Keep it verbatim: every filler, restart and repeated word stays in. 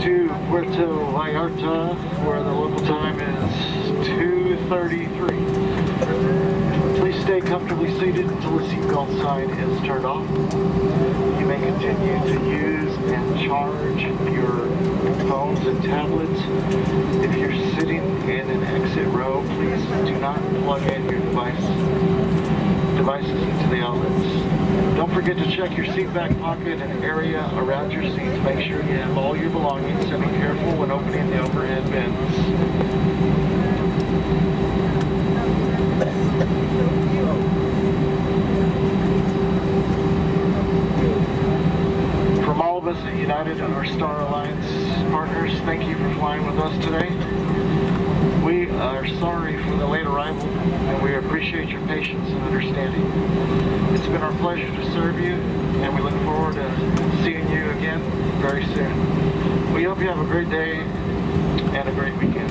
to Puerto Vallarta, where the local time is two thirty-three. Please stay comfortably seated until the seatbelt sign is turned off. You may continue to use and charge your phones and tablets. If you're sitting in an exit row, please do not plug in your device, devices into the outlets. Don't forget to check your seat back pocket and area around your seats. Make sure you have all your belongings and be careful when opening the overhead bins. From all of us at United and our Star Alliance partners, thank you for flying with us today. We are sorry for the late arrival, and we appreciate your patience and understanding. It's been our pleasure to serve you, and we look forward to seeing you again very soon. We hope you have a great day and a great weekend.